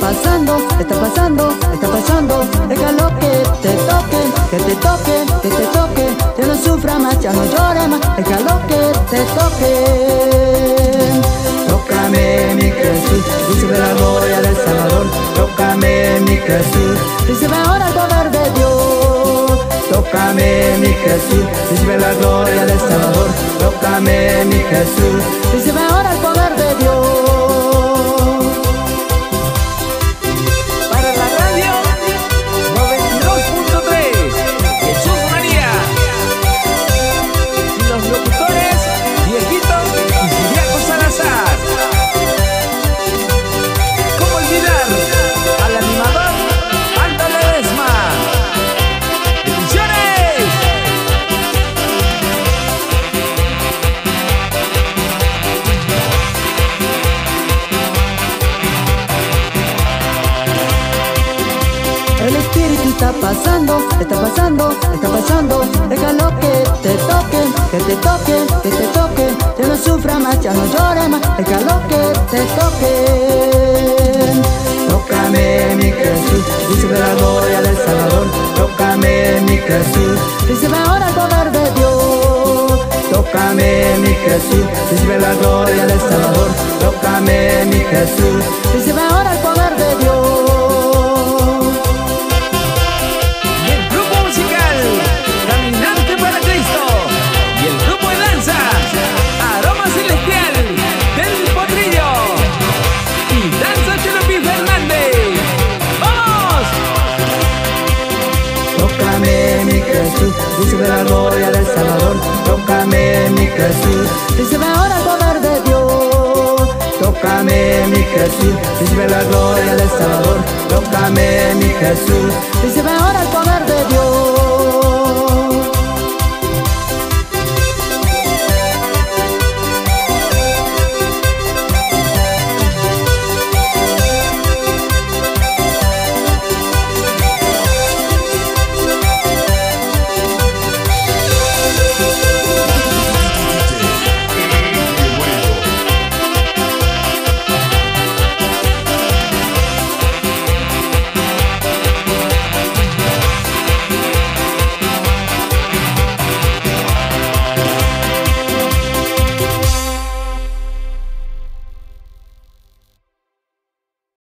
pasando, está pasando, está pasando. Déjalo que te toque, que te toque, que te toque. Ya no sufra más, ya no llore más. Déjalo que te toque. Tócame mi Jesús, recibe la gloria del Salvador. Tócame mi Jesús, recibe ahora el poder de Dios. Tócame mi Jesús, recibe la gloria del Salvador. Tócame mi Jesús, recibe ahora el poder de Dios. Para la radio 92.3 Jesús María y los locutores Viejito y Siriaco Salazar. ¿Cómo olvidar al animador Aldo Ledesma? ¡Bendiciones! El Espíritu está pasando, está pasando, está pasando. Déjalo que te toque, que te toque, que te toque. Ya no sufra más, ya no llore más. Déjalo que te toque. Tócame mi Jesús, recibe la gloria del Salvador. Tócame mi Jesús, recibe ahora el poder de Dios. Tócame mi Jesús, recibe la gloria del Salvador. Tócame mi Jesús, recibe ahora el poder de Dios. Recibe la gloria del Salvador. Tócame mi Jesús, recibe ahora el poder de Dios. Tócame mi Jesús, recibe la gloria del Salvador. Tócame mi Jesús, recibe ahora